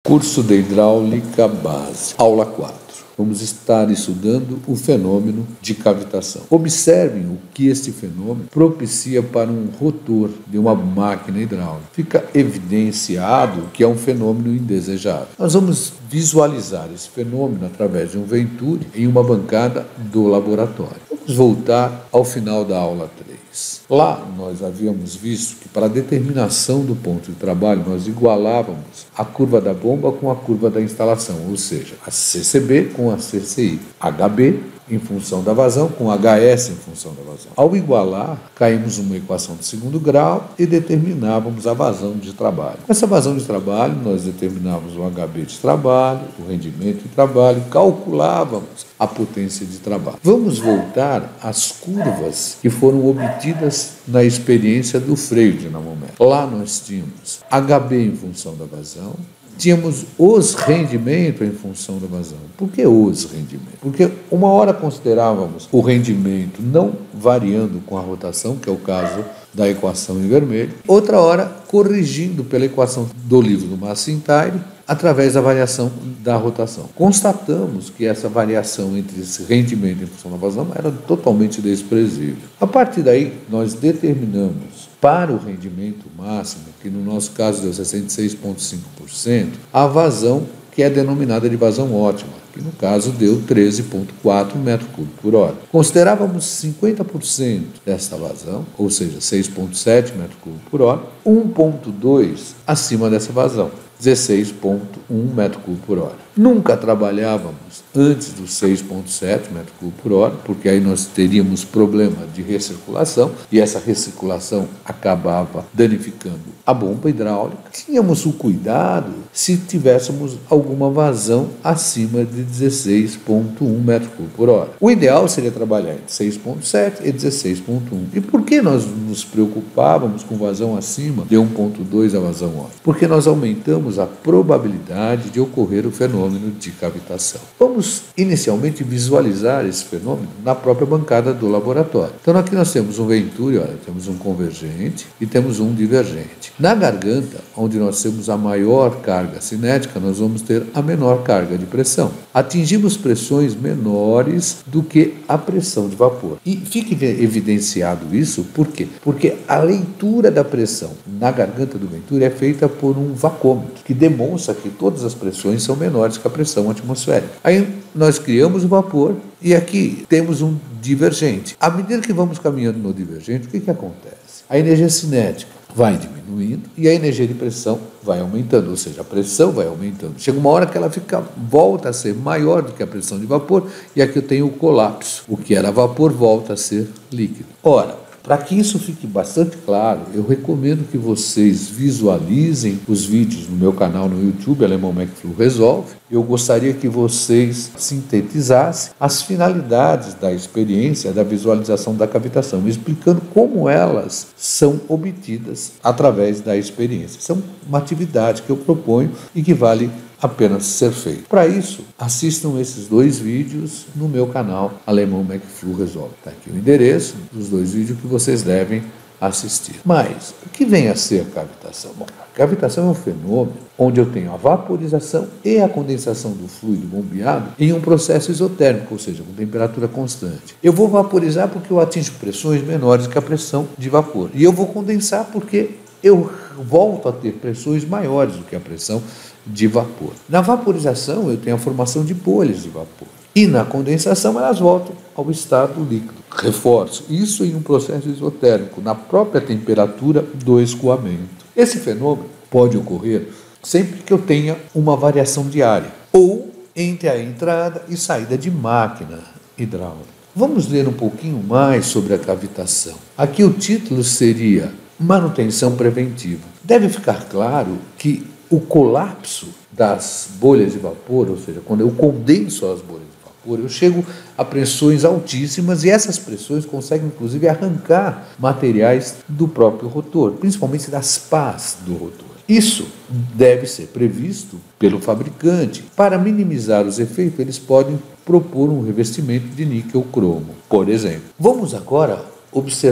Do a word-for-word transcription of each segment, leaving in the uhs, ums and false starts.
Curso de Hidráulica Base, aula quatro. Vamos estar estudando o fenômeno de cavitação. Observem o que este fenômeno propicia para um rotor de uma máquina hidráulica. Fica evidenciado que é um fenômeno indesejado. Nós vamos visualizar esse fenômeno através de um Venturi em uma bancada do laboratório. Vamos voltar ao final da aula três. Lá nós havíamos visto que para a determinação do ponto de trabalho nós igualávamos a curva da bomba com a curva da instalação, ou seja, a C C B com a C C I, H B em função da vazão com H S em função da vazão. Ao igualar, caímos numa equação de segundo grau e determinávamos a vazão de trabalho. Com essa vazão de trabalho, nós determinávamos o H B de trabalho, o rendimento de trabalho, calculávamos a potência de trabalho. Vamos voltar às curvas que foram obtidas na experiência do freio dinamômetro. Lá nós tínhamos H B em função da vazão, tínhamos os rendimentos em função da vazão. Por que os rendimentos? Porque uma hora considerávamos o rendimento não variando com a rotação, que é o caso da equação em vermelho, outra hora corrigindo pela equação do livro do McIntyre, através da variação da rotação. Constatamos que essa variação entre esse rendimento em função da vazão era totalmente desprezível. A partir daí, nós determinamos para o rendimento máximo, que no nosso caso deu sessenta e seis vírgula cinco por cento, a vazão que é denominada de vazão ótima, que no caso deu treze vírgula quatro metros cúbicos por hora. Considerávamos cinquenta por cento desta vazão, ou seja, seis vírgula sete metros cúbicos por hora, um vírgula dois acima dessa vazão, dezesseis vírgula um metros cúbicos por hora. Nunca trabalhávamos antes dos seis vírgula sete metros cúbicos por hora, porque aí nós teríamos problema de recirculação e essa recirculação acabava danificando a bomba hidráulica. Tínhamos o cuidado se tivéssemos alguma vazão acima de dezesseis vírgula um metros cúbicos por hora. O ideal seria trabalhar entre seis vírgula sete e dezesseis vírgula um. E por que nós nos preocupávamos com vazão acima de um vírgula dois a vazão ótima? Porque nós aumentamos a probabilidade de ocorrer o fenômeno de cavitação. Vamos inicialmente visualizar esse fenômeno na própria bancada do laboratório. Então aqui nós temos um Venturi, olha, temos um convergente e temos um divergente. Na garganta, onde nós temos a maior carga cinética, nós vamos ter a menor carga de pressão. Atingimos pressões menores do que a pressão de vapor. E fica evidenciado isso, por quê? Porque a leitura da pressão na garganta do Venturi é feita por um vacômetro, que demonstra que todas as pressões são menores que a pressão atmosférica. Aí nós criamos o vapor e aqui temos um divergente. À medida que vamos caminhando no divergente, o que, que acontece? A energia cinética vai diminuindo e a energia de pressão vai aumentando, ou seja, a pressão vai aumentando. Chega uma hora que ela fica, volta a ser maior do que a pressão de vapor e aqui eu tenho o colapso. O que era vapor volta a ser líquido. Ora, para que isso fique bastante claro, eu recomendo que vocês visualizem os vídeos no meu canal no YouTube, Alemão McFlu Resolve. Eu gostaria que vocês sintetizassem as finalidades da experiência da visualização da cavitação, explicando como elas são obtidas através da experiência. Isso é uma atividade que eu proponho e que vale apenas ser feito. Para isso, assistam esses dois vídeos no meu canal Alemão McFlu Resolve. Está aqui o endereço dos dois vídeos que vocês devem assistir. Mas, o que vem a ser a cavitação? Bom, a cavitação é um fenômeno onde eu tenho a vaporização e a condensação do fluido bombeado em um processo isotérmico, ou seja, com temperatura constante. Eu vou vaporizar porque eu atinjo pressões menores que a pressão de vapor. E eu vou condensar porque eu volto a ter pressões maiores do que a pressão de vapor. Na vaporização, eu tenho a formação de bolhas de vapor. E na condensação, elas voltam ao estado líquido. Reforço, isso em um processo isotérmico, na própria temperatura do escoamento. Esse fenômeno pode ocorrer sempre que eu tenha uma variação de área, ou entre a entrada e saída de máquina hidráulica. Vamos ler um pouquinho mais sobre a cavitação. Aqui o título seria Manutenção Preventiva. Deve ficar claro que o colapso das bolhas de vapor, ou seja, quando eu condenso as bolhas de vapor, eu chego a pressões altíssimas e essas pressões conseguem, inclusive, arrancar materiais do próprio rotor, principalmente das pás do rotor. Isso deve ser previsto pelo fabricante. Para minimizar os efeitos, eles podem propor um revestimento de níquel cromo, por exemplo. Vamos agora observar.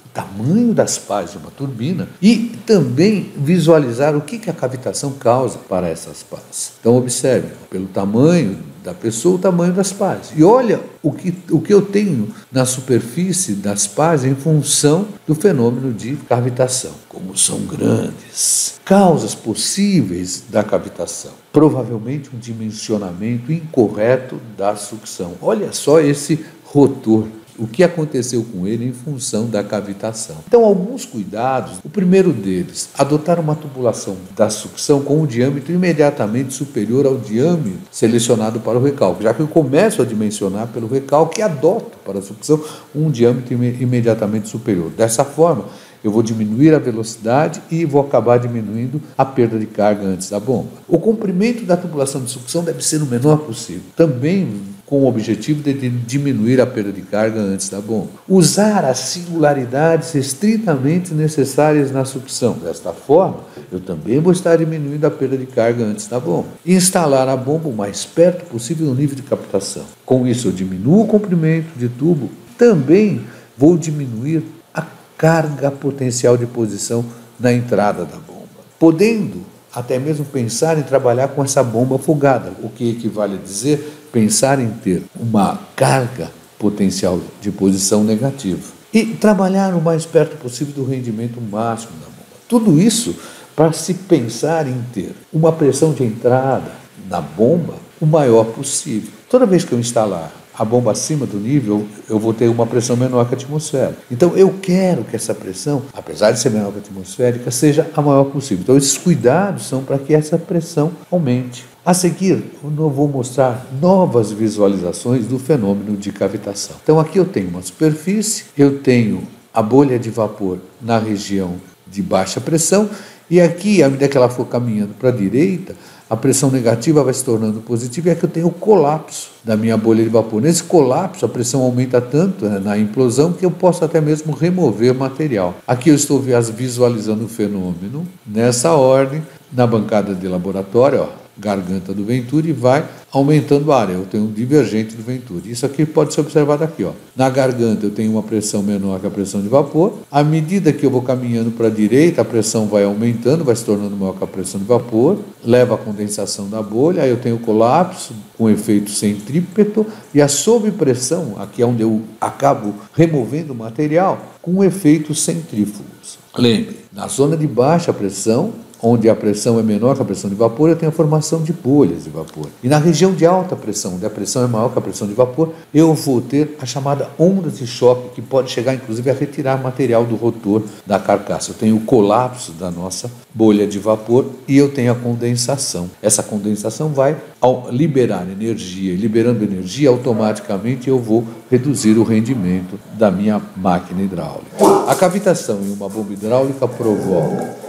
tamanho das pás de uma turbina e também visualizar o que, que a cavitação causa para essas pás. Então observe, pelo tamanho da pessoa, o tamanho das pás. E olha o que, o que eu tenho na superfície das pás em função do fenômeno de cavitação. Como são grandes. Causas possíveis da cavitação. Provavelmente um dimensionamento incorreto da sucção. Olha só esse rotor. O que aconteceu com ele em função da cavitação. Então, alguns cuidados. O primeiro deles, adotar uma tubulação da sucção com um diâmetro imediatamente superior ao diâmetro selecionado para o recalque, já que eu começo a dimensionar pelo recalque e adoto para a sucção um diâmetro imediatamente superior. Dessa forma, eu vou diminuir a velocidade e vou acabar diminuindo a perda de carga antes da bomba. O comprimento da tubulação de sucção deve ser o menor possível, também com o objetivo de diminuir a perda de carga antes da bomba. Usar as singularidades estritamente necessárias na sucção. Desta forma, eu também vou estar diminuindo a perda de carga antes da bomba. Instalar a bomba o mais perto possível do nível de captação. Com isso, eu diminuo o comprimento de tubo, também vou diminuir a carga potencial de posição na entrada da bomba, podendo até mesmo pensar em trabalhar com essa bomba folgada, o que equivale a dizer pensar em ter uma carga potencial de posição negativa e trabalhar o mais perto possível do rendimento máximo da bomba. Tudo isso para se pensar em ter uma pressão de entrada na bomba o maior possível. Toda vez que eu instalar a bomba acima do nível, eu vou ter uma pressão menor que a atmosfera. Então, eu quero que essa pressão, apesar de ser menor que a atmosférica, seja a maior possível. Então, esses cuidados são para que essa pressão aumente. A seguir, eu vou mostrar novas visualizações do fenômeno de cavitação. Então, aqui eu tenho uma superfície, eu tenho a bolha de vapor na região de baixa pressão, e aqui, à medida que ela for caminhando para a direita, a pressão negativa vai se tornando positiva e aqui eu tenho o colapso da minha bolha de vapor. Nesse colapso, a pressão aumenta tanto, né, na implosão que eu posso até mesmo remover material. Aqui eu estou visualizando o fenômeno nessa ordem, na bancada de laboratório, ó, garganta do Venturi, vai aumentando a área. Eu tenho um divergente do Venturi. Isso aqui pode ser observado aqui, ó. Na garganta eu tenho uma pressão menor que a pressão de vapor. À medida que eu vou caminhando para a direita, a pressão vai aumentando, vai se tornando maior que a pressão de vapor, leva à condensação da bolha, aí eu tenho o colapso com efeito centrípeto e a sobrepressão, aqui é onde eu acabo removendo o material, com efeitos centrífugos. Lembre, na zona de baixa pressão, onde a pressão é menor que a pressão de vapor, eu tenho a formação de bolhas de vapor. E na região de alta pressão, onde a pressão é maior que a pressão de vapor, eu vou ter a chamada onda de choque, que pode chegar inclusive a retirar material do rotor da carcaça. Eu tenho o colapso da nossa bolha de vapor e eu tenho a condensação. Essa condensação vai liberar energia, e liberando energia, automaticamente eu vou reduzir o rendimento da minha máquina hidráulica. A cavitação em uma bomba hidráulica provoca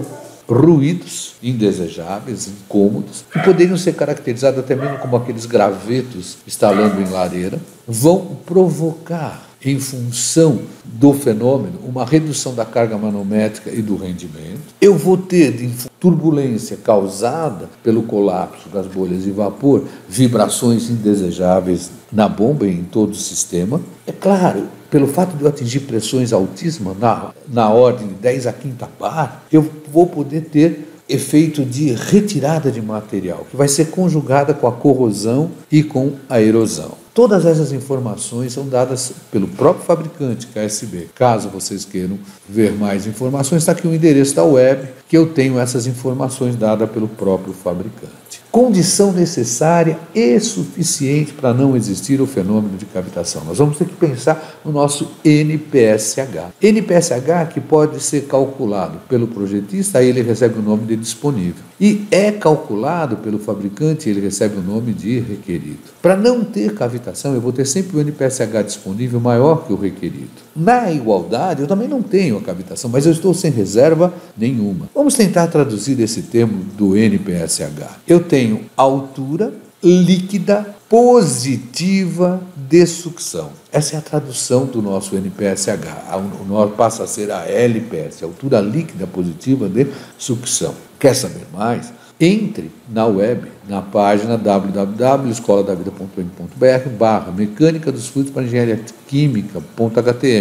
ruídos indesejáveis, incômodos, que poderiam ser caracterizados até mesmo como aqueles gravetos estalando em lareira, vão provocar, em função do fenômeno, uma redução da carga manométrica e do rendimento. Eu vou ter de turbulência causada pelo colapso das bolhas de vapor, vibrações indesejáveis na bomba e em todo o sistema. É claro, pelo fato de eu atingir pressões altíssimas, na, na ordem de dez a quinta bar, eu vou poder ter efeito de retirada de material, que vai ser conjugada com a corrosão e com a erosão. Todas essas informações são dadas pelo próprio fabricante, K S B. Caso vocês queiram ver mais informações, está aqui o endereço da web, que eu tenho essas informações dadas pelo próprio fabricante. Condição necessária e suficiente para não existir o fenômeno de cavitação. Nós vamos ter que pensar no nosso N P S H. N P S H que pode ser calculado pelo projetista, aí ele recebe o nome de disponível. E é calculado pelo fabricante, ele recebe o nome de requerido. Para não ter cavitação, eu vou ter sempre o N P S H disponível maior que o requerido. Na igualdade, eu também não tenho a cavitação, mas eu estou sem reserva nenhuma. Vamos tentar traduzir esse termo do N P S H. Eu tenho altura líquida positiva de sucção. Essa é a tradução do nosso N P S H. O nosso passa a ser a L P S, altura líquida positiva de sucção. Quer saber mais? Entre na web, na página w w w ponto escola da vida ponto m ponto b r barra mecânica dos fluidos para engenharia química ponto h t m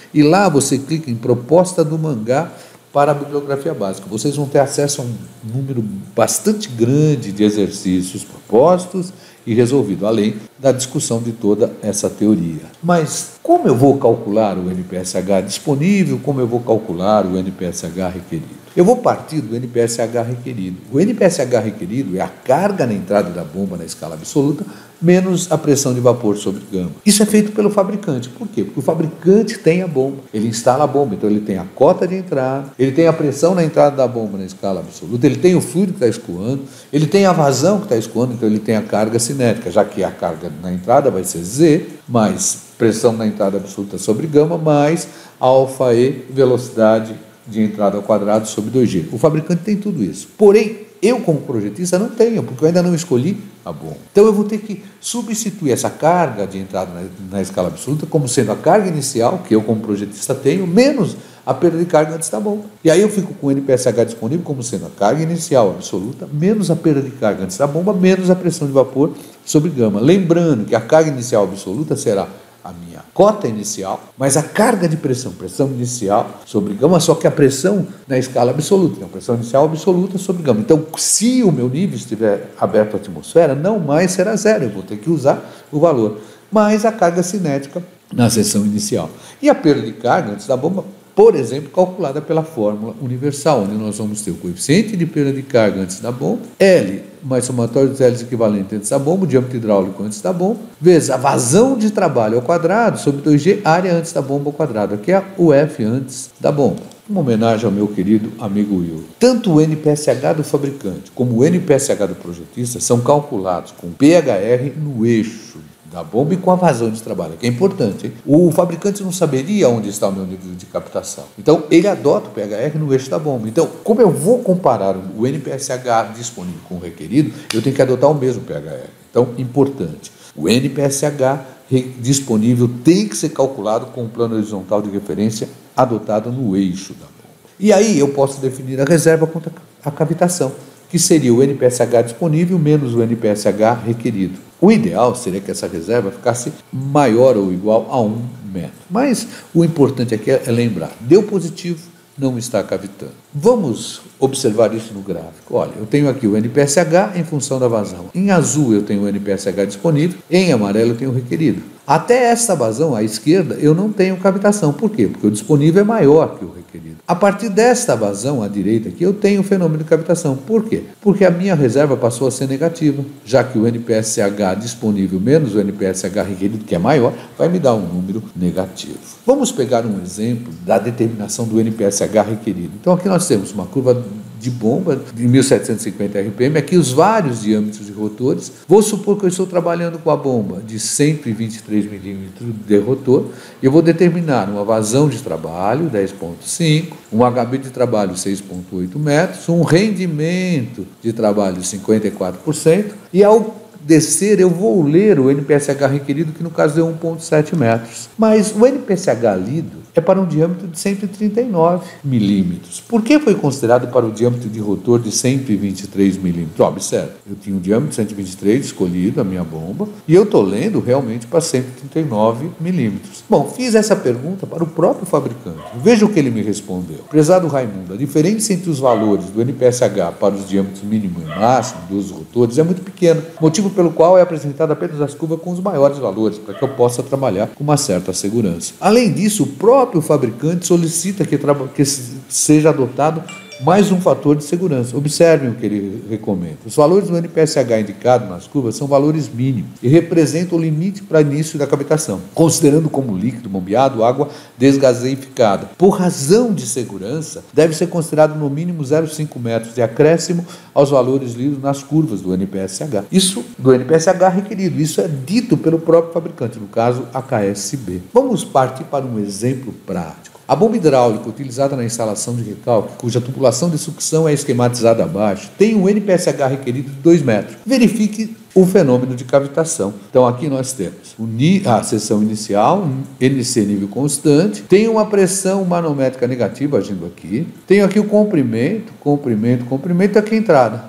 e lá você clica em proposta do mangá para a bibliografia básica. Vocês vão ter acesso a um número bastante grande de exercícios propostos e resolvido, além da discussão de toda essa teoria. Mas como eu vou calcular o N P S H disponível, como eu vou calcular o N P S H requerido? Eu vou partir do N P S H requerido. O N P S H requerido é a carga na entrada da bomba na escala absoluta menos a pressão de vapor sobre gama. Isso é feito pelo fabricante. Por quê? Porque o fabricante tem a bomba, ele instala a bomba, então ele tem a cota de entrada, ele tem a pressão na entrada da bomba na escala absoluta, ele tem o fluido que está escoando, ele tem a vazão que está escoando, então ele tem a carga cinética, já que a carga na entrada vai ser Z, mais pressão na entrada absoluta sobre gama, mais alfa E, velocidade de entrada ao quadrado sobre dois G. O fabricante tem tudo isso. Porém, eu, como projetista, não tenho, porque eu ainda não escolhi a bomba. Então, eu vou ter que substituir essa carga de entrada na, na escala absoluta como sendo a carga inicial, que eu, como projetista, tenho, menos a perda de carga antes da bomba. E aí eu fico com o N P S H disponível como sendo a carga inicial absoluta, menos a perda de carga antes da bomba, menos a pressão de vapor sobre gama. Lembrando que a carga inicial absoluta será a minha cota inicial, mas a carga de pressão, pressão inicial sobre gama, só que a pressão na escala absoluta, a pressão inicial absoluta sobre gama. Então, se o meu nível estiver aberto à atmosfera, não mais será zero, eu vou ter que usar o valor, mais a carga cinética na seção inicial. E a perda de carga antes da bomba, por exemplo, calculada pela fórmula universal, onde nós vamos ter o coeficiente de perda de carga antes da bomba, L mais somatório dos L's equivalente antes da bomba, o diâmetro hidráulico antes da bomba, vezes a vazão de trabalho ao quadrado sobre dois G, área antes da bomba ao quadrado, aqui é o F antes da bomba. Uma homenagem ao meu querido amigo Will. Tanto o N P S H do fabricante como o N P S H do projetista são calculados com P H R no eixo da bomba e com a vazão de trabalho, que é importante, hein? O fabricante não saberia onde está o meu nível de captação. Então, ele adota o P H R no eixo da bomba. Então, como eu vou comparar o N P S H disponível com o requerido, eu tenho que adotar o mesmo P H R. Então, importante. O N P S H disponível tem que ser calculado com o plano horizontal de referência adotado no eixo da bomba. E aí, eu posso definir a reserva contra a cavitação, que seria o N P S H disponível menos o N P S H requerido. O ideal seria que essa reserva ficasse maior ou igual a um metro. Mas o importante aqui é lembrar, deu positivo, não está cavitando. Vamos observar isso no gráfico. Olha, eu tenho aqui o N P S H em função da vazão. Em azul eu tenho o N P S H disponível, em amarelo eu tenho o requerido. Até esta vazão à esquerda eu não tenho cavitação. Por quê? Porque o disponível é maior que o requerido. A partir desta vazão à direita aqui eu tenho o fenômeno de cavitação. Por quê? Porque a minha reserva passou a ser negativa, já que o N P S H disponível menos o N P S H requerido, que é maior, vai me dar um número negativo. Vamos pegar um exemplo da determinação do N P S H requerido. Então aqui nós temos uma curva de bomba de mil setecentos e cinquenta R P M, aqui os vários diâmetros de rotores. Vou supor que eu estou trabalhando com a bomba de cento e vinte e três milímetros de rotor, e eu vou determinar uma vazão de trabalho, dez vírgula cinco, um H B de trabalho, seis vírgula oito metros, um rendimento de trabalho, cinquenta e quatro por cento, e ao descer eu vou ler o N P S H requerido, que no caso é um vírgula sete metros. Mas o N P S H lido é para um diâmetro de cento e trinta e nove milímetros. Por que foi considerado para o diâmetro de rotor de cento e vinte e três milímetros? Observe, eu tinha um diâmetro de cento e vinte e três escolhido, a minha bomba, e eu estou lendo realmente para cento e trinta e nove milímetros. Bom, fiz essa pergunta para o próprio fabricante. Veja o que ele me respondeu. Prezado Raimundo, a diferença entre os valores do N P S H para os diâmetros mínimo e máximo dos rotores é muito pequena, motivo pelo qual é apresentada apenas as curvas com os maiores valores, para que eu possa trabalhar com uma certa segurança. Além disso, o próprio o fabricante solicita que, que seja adotado mais um fator de segurança. Observem o que ele recomenda. Os valores do N P S H indicados nas curvas são valores mínimos e representam o limite para início da cavitação, considerando como líquido bombeado água desgaseificada. Por razão de segurança, deve ser considerado no mínimo zero vírgula cinco metros de acréscimo aos valores lidos nas curvas do N P S H. Isso do N P S H requerido. Isso é dito pelo próprio fabricante, no caso a K S B. Vamos partir para um exemplo prático. A bomba hidráulica utilizada na instalação de recalque, cuja tubulação de sucção é esquematizada abaixo, tem um N P S H requerido de dois metros. Verifique o fenômeno de cavitação. Então aqui nós temos a seção inicial, N C nível constante, tem uma pressão manométrica negativa agindo aqui, tenho aqui o comprimento, comprimento, comprimento, aqui a entrada.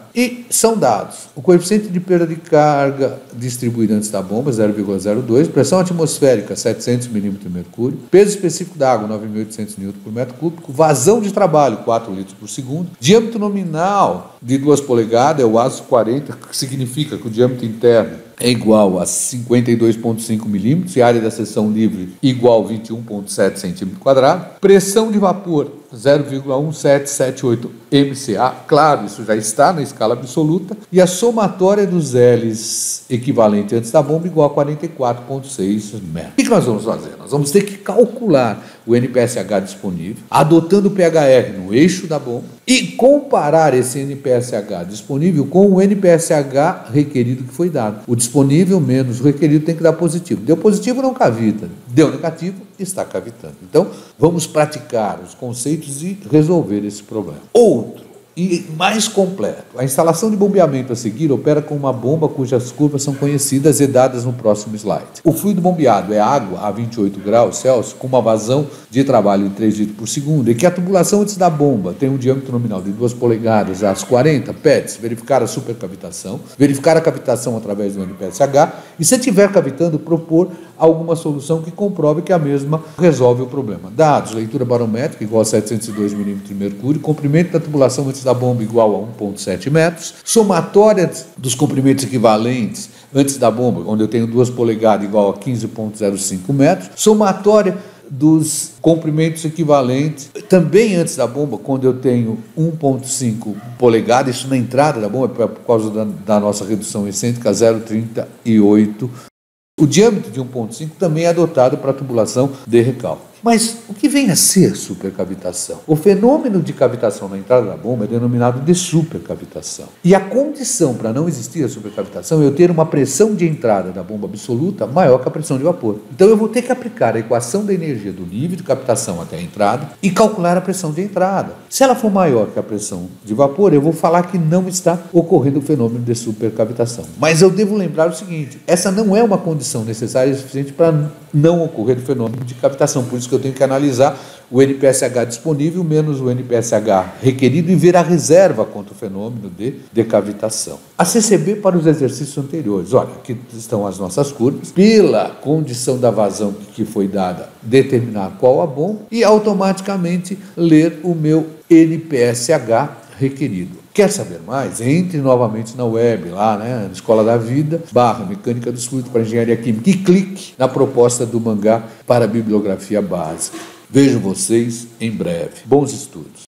E são dados o coeficiente de perda de carga distribuída antes da bomba, zero vírgula zero dois, pressão atmosférica, setecentos milímetros de mercúrio, peso específico da água, nove mil e oitocentos newtons por metro cúbico, vazão de trabalho, quatro litros por segundo, diâmetro nominal de duas polegadas, é o ASO quarenta, que significa que o diâmetro interno é igual a cinquenta e dois vírgula cinco milímetros e a área da seção livre igual a vinte e um vírgula sete centímetros quadrados. Pressão de vapor, zero vírgula um sete sete oito M C A, claro, isso já está na escala absoluta, e a somatória dos L's equivalente antes da bomba igual a quarenta e quatro vírgula seis metros. O que nós vamos fazer? Nós vamos ter que calcular o N P S H disponível, adotando o P H R no eixo da bomba, e comparar esse N P S H disponível com o N P S H requerido que foi dado. O disponível menos o requerido tem que dar positivo. Deu positivo, não cavita. Deu negativo, está cavitando. Então, vamos praticar os conceitos e resolver esse problema. Outro, e mais completo, a instalação de bombeamento a seguir opera com uma bomba cujas curvas são conhecidas e dadas no próximo slide. O fluido bombeado é água a vinte e oito graus Celsius com uma vazão de trabalho de três litros por segundo e que a tubulação antes da bomba tem um diâmetro nominal de duas polegadas às quarenta, pede-se verificar a supercavitação, verificar a cavitação através do N P S H e, se estiver cavitando, propor alguma solução que comprove que a mesma resolve o problema. Dados: leitura barométrica igual a setecentos e dois milímetros de mercúrio, comprimento da tubulação antes da bomba igual a um vírgula sete metros, somatória dos comprimentos equivalentes antes da bomba, onde eu tenho duas polegadas igual a quinze vírgula zero cinco metros, somatória dos comprimentos equivalentes também antes da bomba, quando eu tenho um vírgula cinco polegadas, isso na entrada da bomba, por causa da, da nossa redução excêntrica, zero vírgula trinta e oito. O diâmetro de um vírgula cinco também é adotado para a tubulação de recálculo. Mas o que vem a ser supercavitação? O fenômeno de cavitação na entrada da bomba é denominado de supercavitação. E a condição para não existir a supercavitação é eu ter uma pressão de entrada da bomba absoluta maior que a pressão de vapor. Então eu vou ter que aplicar a equação da energia do nível de captação até a entrada e calcular a pressão de entrada. Se ela for maior que a pressão de vapor, eu vou falar que não está ocorrendo o fenômeno de supercavitação. Mas eu devo lembrar o seguinte: essa não é uma condição necessária e suficiente para não ocorrer o fenômeno de cavitação. Por isso que eu tenho que analisar o N P S H disponível menos o N P S H requerido e ver a reserva contra o fenômeno de decavitação. A C C B para os exercícios anteriores. Olha, aqui estão as nossas curvas. Pela condição da vazão que foi dada, determinar qual a bomba e automaticamente ler o meu N P S H requerido. Quer saber mais? Entre novamente na web, lá, né, na Escola da Vida, barra Mecânica dos Fluidos para Engenharia Química, e clique na proposta do mangá para a bibliografia básica. Vejo vocês em breve. Bons estudos!